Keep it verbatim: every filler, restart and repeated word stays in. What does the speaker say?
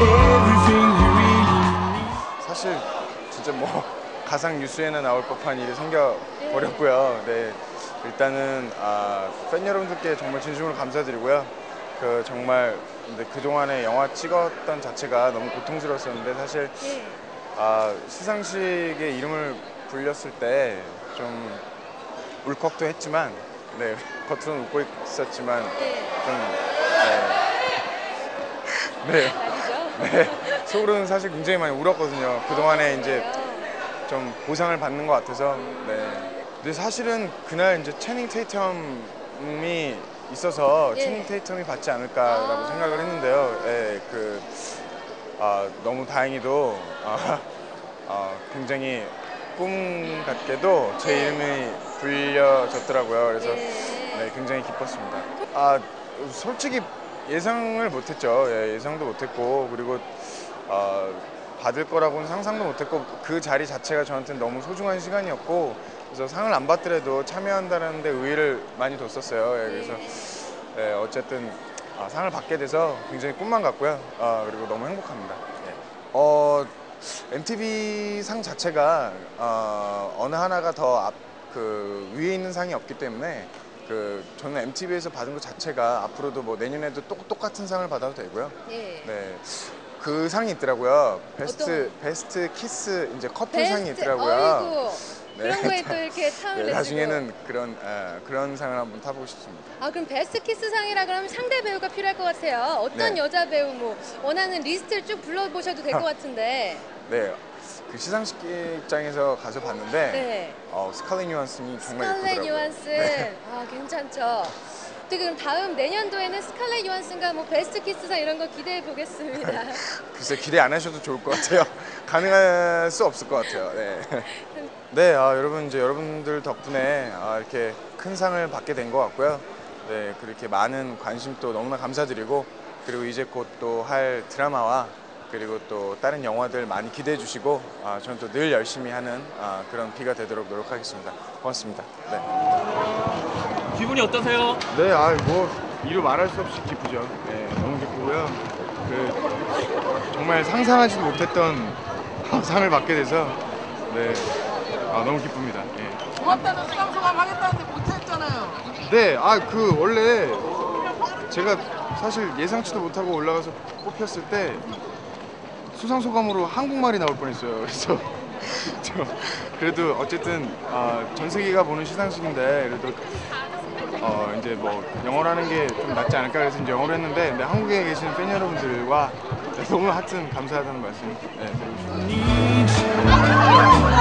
사실 진짜 뭐 가상 뉴스에나 나올 법한 일이 생겨버렸고요. 네, 일단은 아, 팬 여러분들께 정말 진심으로 감사드리고요. 그 정말 근데 그 동안에 영화 찍었던 자체가 너무 고통스러웠었는데 사실 아, 시상식에 이름을 불렸을 때 좀 울컥도 했지만, 네, 겉으로는 웃고 있었지만 좀 네, 네, 네, 속으로는 사실 굉장히 많이 울었거든요. 그 동안에 이제 좀 보상을 받는 것 같아서. 네. 근데 사실은 그날 이제 채닝 테이텀이 있어서 예. 채닝 테이텀이 받지 않을까라고 아 생각을 했는데요. 예, 그 아, 너무 다행히도 아, 아, 굉장히 꿈 같게도 제 이름이 불려졌더라고요. 그래서 네, 굉장히 기뻤습니다. 아, 솔직히 예상을 못했죠. 예, 예상도 못했고, 그리고 아, 받을 거라고는 상상도 못했고, 그 자리 자체가 저한테는 너무 소중한 시간이었고, 그래서 상을 안 받더라도 참여한다는 데 의의를 많이 뒀었어요. 예, 그래서 예, 어쨌든 아, 상을 받게 돼서 굉장히 꿈만 같고요. 아, 그리고 너무 행복합니다. 예. 어, 엠티비 상 자체가 어, 어느 하나가 더 앞, 그 위에 있는 상이 없기 때문에 그 저는 엠티비에서 받은 것 자체가 앞으로도 뭐 내년에도 똑, 똑같은 상을 받아도 되고요. 예. 네. 그 상이 있더라고요. 베스트 어떤? 베스트 키스 이제 커플 베스트, 상이 있더라고요. 어이구, 네. 그런 거에 또 이렇게 탐을 네, 내시고. 나중에는 그런 아, 그런 상을 한번 타보고 싶습니다. 아, 그럼 베스트 키스 상이라 그러면 상대 배우가 필요할 것 같아요. 어떤 네. 여자 배우 뭐 원하는 리스트를 쭉 불러보셔도 될 것 같은데. 네, 그 시상식 입장에서 가서 봤는데 네. 어, 스칼렛 요한슨이 정말 스칼렛 예쁘더라고요. 요한슨. 네. 아, 괜찮죠. 또 그럼 다음 내년도에는 스칼렛 요한슨과 뭐 베스트 키스상 이런 거 기대해 보겠습니다. 글쎄 기대 안 하셔도 좋을 것 같아요. 가능할 수 없을 것 같아요. 네. 네, 아, 여러분 이제 여러분들 덕분에 아, 이렇게 큰 상을 받게 된 것 같고요. 네, 그렇게 많은 관심도 너무나 감사드리고, 그리고 이제 곧 또 할 드라마와 그리고 또 다른 영화들 많이 기대해 주시고, 아, 저는 또 늘 열심히 하는 아, 그런 비가 되도록 노력하겠습니다. 고맙습니다. 네. 기분이 어떠세요? 네, 아, 뭐 이루 말할 수 없이 기쁘죠. 네, 너무 기쁘고요. 그 정말 상상하지도 못했던 상을 받게 돼서 네, 아, 너무 기쁩니다. 예. 고맙다는 수상소감 하겠다는데 못했잖아요. 네, 아, 그 원래 제가 사실 예상치도 못하고 올라가서 뽑혔을 때 수상 소감으로 한국말이 나올 뻔했어요. 그래서 저 그래도 어쨌든 아, 전 세계가 보는 시상식인데 그래도 어 이제 뭐 영어라는 게 좀 낫지 않을까 그래서 이제 영어로 했는데, 근데 한국에 계시는 팬 여러분들과 너무 하여튼 감사하다는 말씀 네, 드리고 싶습니다.